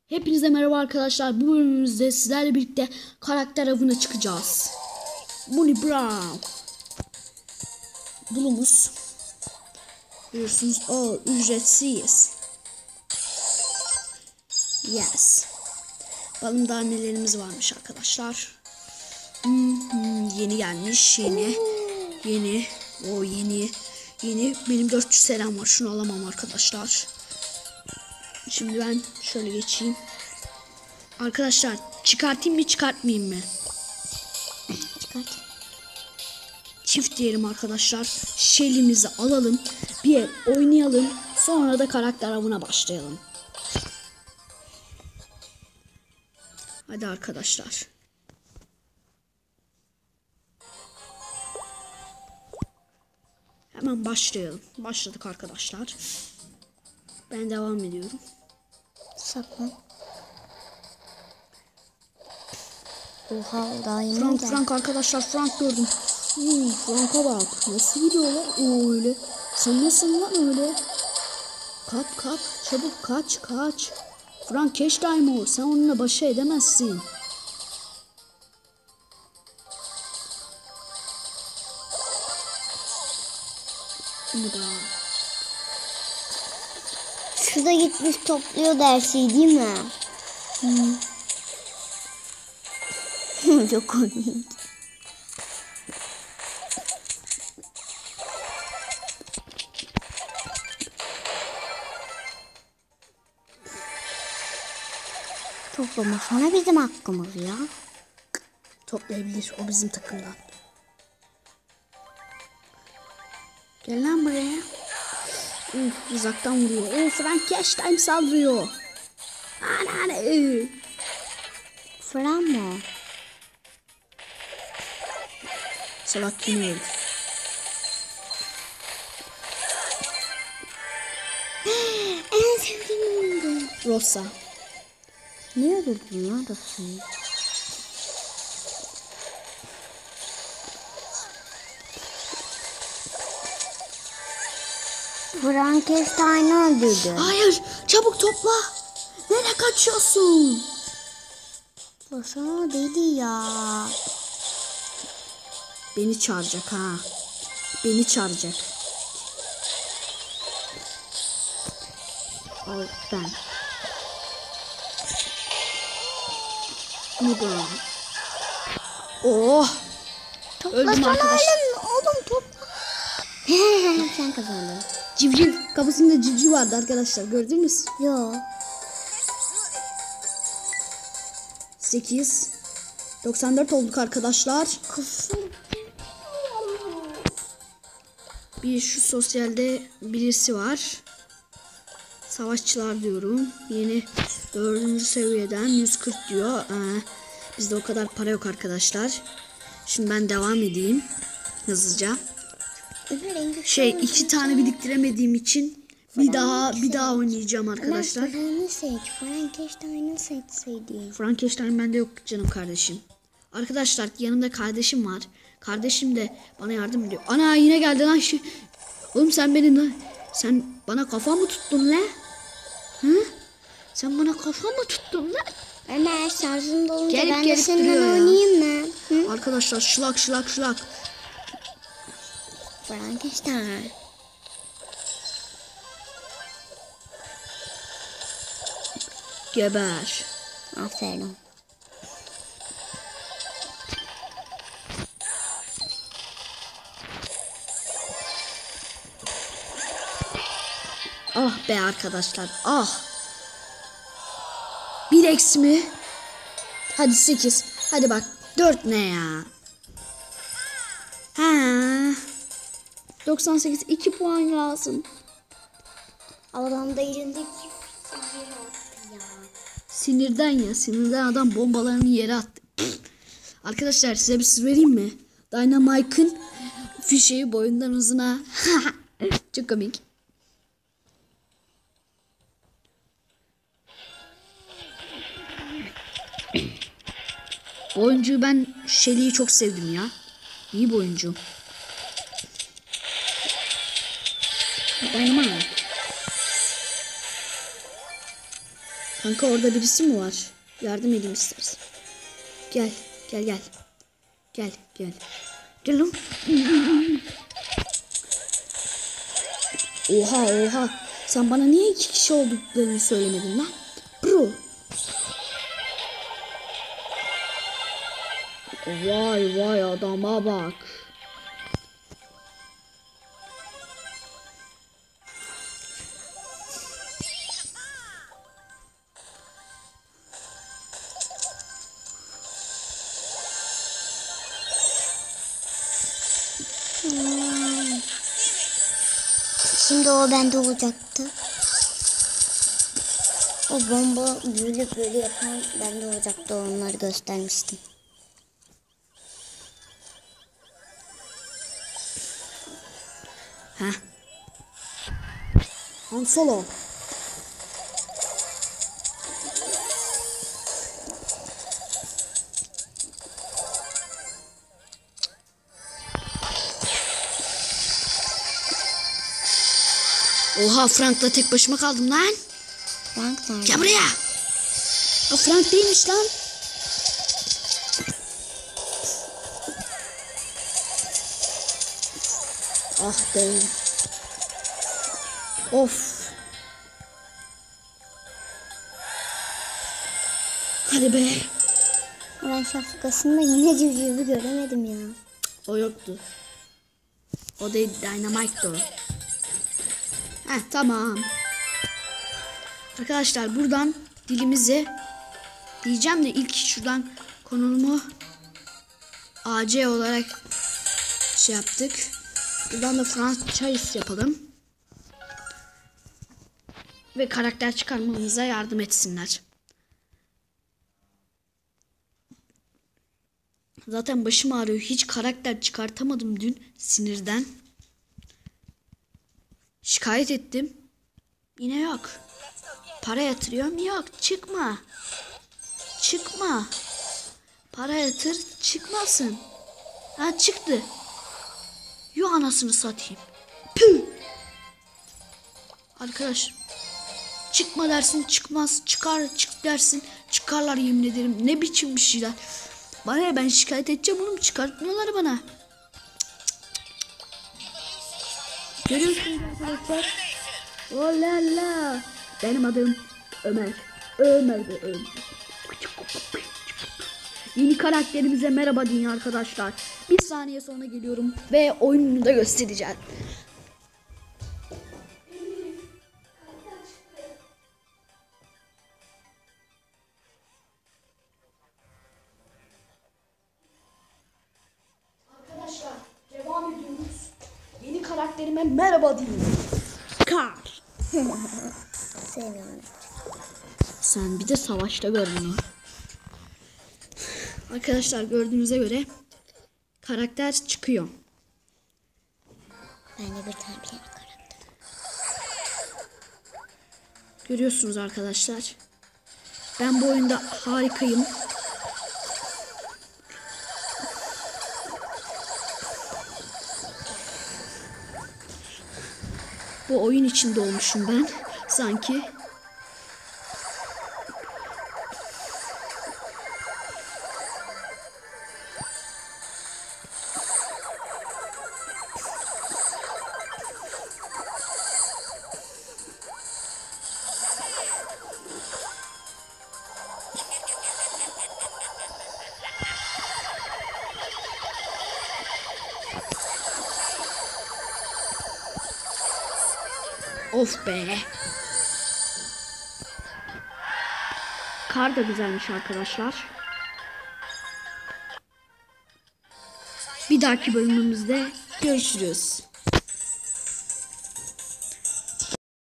Hepinize merhaba arkadaşlar. Bu bölümümüzde sizlerle birlikte karakter avına çıkacağız. Bonnie Brown. Bulumuz. Biliyorsunuz o ücretsiz. Yes. Balım daha nelerimiz varmış arkadaşlar. Yeni gelmiş. Yeni. O yeni. Benim 400 selam var. Şunu alamam arkadaşlar. Şimdi ben şöyle geçeyim. Arkadaşlar çıkartayım mı çıkartmayayım mı? Çıkart. Çift diyelim arkadaşlar. Şelimizi alalım. Bir el oynayalım. Sonra da karakter avına başlayalım. Hadi arkadaşlar. Hemen başlayalım. Başladık arkadaşlar. Ben devam ediyorum. Saklan. Oha daha yeni Frank arkadaşlar, Frank gördüm. Frank'a bak. Nasıl gidiyorlar? O öyle. Sen nasılsın lan öyle? Kaç. Çabuk kaç. Frank cash time o. Sen onunla başa edemezsin. Şimdi daha. Şurada gitmiş topluyor dersi değil mi? Çok komik. Toplamasana bizim hakkımız ya. Toplayabilir. O bizim takımdan. Gel lan buraya. Uzaktan vuruyor. Frank cash time saldırıyor. Ana. Fıran mı? Salak yine öldü. En sevdiğim oyundu. Rosa. Niye öldürdün ya Rosa'yı? Frankenstein'ı öldürdü. Hayır. Çabuk topla. Nereye kaçıyorsun? Rosa'nın dedi ya. Beni çağıracak ha. Beni çağıracak. Al ben. Bu da. Oh. Öldüm arkadaşlar. Oğlum topla. Sen kazandın. Civciv. Kafasında civciv vardı arkadaşlar. Gördünüz. Yo. 8. 94 olduk arkadaşlar. Kızım. Bir şu sosyalde birisi var. Savaşçılar diyorum. Yeni 4. seviyeden 140 diyor. Bizde o kadar para yok arkadaşlar. Şimdi ben devam edeyim. Hızlıca. 2 tane biriktiremediğim için bir daha oynayacağım arkadaşlar. Frankenstein'ı seç. Frankenstein'ı seçseydin. Frankenstein bende yok canım kardeşim. Arkadaşlar yanımda kardeşim var. Kardeşim de bana yardım ediyor. Ana yine geldi lan. Oğlum sen bana kafa mı tuttun lan? Hı? Sen bana kafa mı tuttun lan? Ömer şarjım dolunca Gelip ben de seninle duruyor ya. oynayayım mı? Hı? Arkadaşlar şılak. Frankenstein. Geber. Aferin. Ah be arkadaşlar. Ah. 1 eksi mi? Hadi 8. Hadi bak. 4 ne ya? Ha. 98 2 puan lazım. Adamda elindeki sinir attı ya. Sinirden adam bombalarını yere attı. Arkadaşlar size bir sır vereyim mi? Dynamite'ın fişeği boyundan uzuna. Çok komik. Bu oyuncuyu ben Shelly'yi çok sevdim ya. İyi bir oyuncu. Dynamite. Kanka orada birisi mi var? Yardım edeyim istersen. Gel. Gel gel. Gel gel. Gel lan. Oha oha. Sen bana niye 2 kişi olduklarını söylemedin lan? Bro. Vay vay adama bak. Şimdi o bende olacaktı. O bomba böyle yapan bende olacaktı. Onları göstermiştim. Heh. Han Solo. Oha Frank'la tek başıma kaldım lan. Frank nerede? Gel buraya. O Frank değilmiş lan. Ah be. Of. Hadi be. Ben şapkasında yine civcivi göremedim ya. O yoktu. O değil, Dynamite'dı o. Heh tamam. Arkadaşlar buradan dilimizi diyeceğim de ilk şuradan konumu AC olarak şey yaptık. Buradan da franchise yapalım. Ve karakter çıkarmamıza yardım etsinler. Zaten başım ağrıyor. Hiç karakter çıkartamadım dün sinirden. Şikayet ettim. Yine yok. Para yatırıyorum. Yok. Çıkma. Çıkma. Para yatır. Çıkmasın. Ha çıktı. Yuh anasını satayım. Püh. Arkadaş. Çıkma dersin çıkmaz. Çıkar çık dersin. Çıkarlar yemin ederim. Ne biçim bir şeyler. Bana ya ben şikayet edeceğim oğlum. Çıkartmıyorlar bana. Görüyorsunuz arkadaşlar. Oh la la. Benim adım Ömer. Ömer de Ömer. Yeni karakterimize merhaba deyin arkadaşlar. Bir saniye sonra geliyorum ve oyununu da göstereceğim. Arkadaşlar devam ediyoruz. Yeni karakterime merhaba deyin. Carl. Sevmiyorum. Sen bir de savaşta gör bunu. Arkadaşlar gördüğünüze göre karakter çıkıyor. Ben de bir tane karakter. Görüyorsunuz arkadaşlar. Ben bu oyunda harikayım. Bu oyun içinde olmuşum ben. Sanki. Of be. Kar da güzelmiş arkadaşlar. Bir dahaki bölümümüzde görüşürüz.